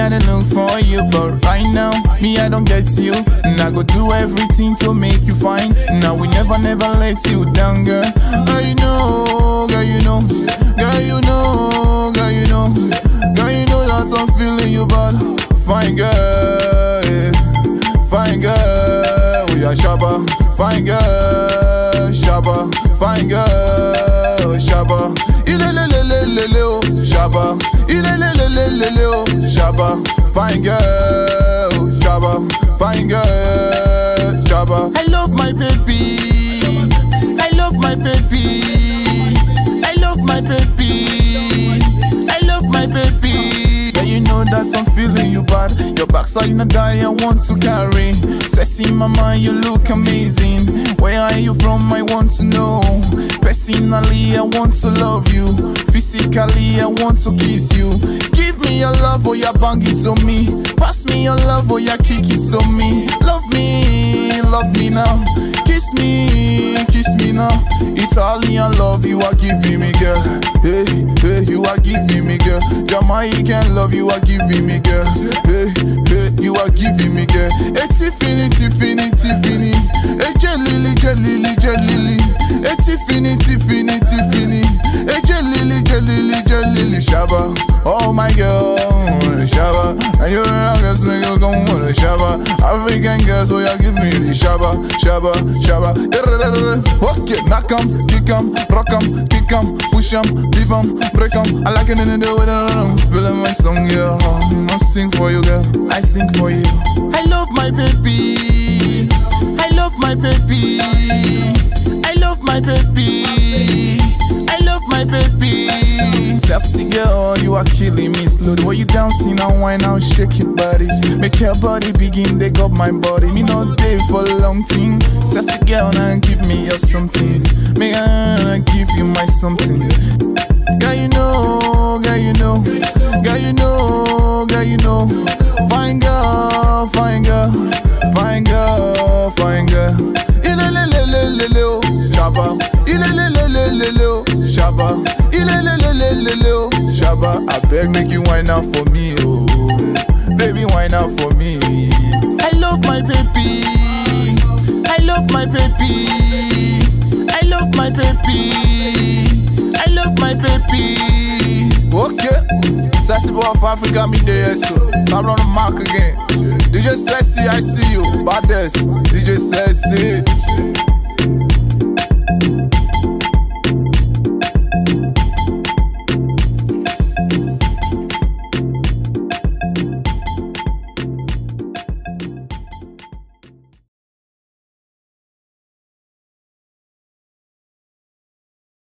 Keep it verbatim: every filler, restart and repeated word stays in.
I don't look for you, but right now, me I don't get you. And I go do everything to make you fine. Now we never, never let you down, girl. Girl, you know, girl, you know, girl, you know, girl, you know, girl, you know that I'm feeling you bad. Fine girl, yeah. Fine girl, we are shabba. Fine girl, shabba. Fine girl, shabba. Ilelelelelele, shabba. Ilelelelelele, shabba. Fine girl, shabba. Fine girl, shabba. I love my baby. I love my baby. I love my baby. I love my baby. Yeah, you know that I'm feeling you bad. Your backside in a die I want to carry. Sexy mama, you look amazing. Where are you from? I want to know. Personally, I want to love you. Physically, I want to kiss you. Give me your love or you bang it to me. Pass me your love or you kick it to me. Love me, love me now. Kiss me, kiss me now. Italian love you are giving me, girl. Hey, hey, you are giving me, girl. Jamaican love you are giving me, girl. Hey, hey, you are giving me, girl. Hey, Tiffany, Tiffany, Tiffany. Hey, Jelly, Jelly, Jelly. Hey, Tiffany, Tiffany, Tiffany. Hey, Jelly, Jelly, Jelly. Shabba, oh my girl, Shabba. And you're a girl, so you come with a Shabba. African girl, so you give me the Shabba, Shabba, Shabba. Okay, knock 'em, kick 'em, rock 'em, kick 'em, push 'em, leave 'em, break 'em. I like it in the way that I'm feeling my song, girl. I sing for you, girl. I sing for you. I love my baby. I love my baby. I love my baby. I love my baby. Sexy girl, you are killing me slowly. When you dancing and wine and shake your body, make your body begin, they got my body. Me not day for a long thing. Sexy girl, now give me your something. Me I give you my something. Girl, you know, girl, you know, girl, you know, girl, you know. Fine girl, fine girl, fine girl, fine girl. Ilelelelelele, shabba. Ilelelelelele, shabba. Ilelelelelele, shabba. I beg, make you wine out for me, oh. Baby, wine out for me. I love my baby. I love my baby. I love my baby. I love my baby. Okay. Sassy boy of Africa, me there, so start on the mark again. D J Sexy, I see you. Baddest. D J Sexy.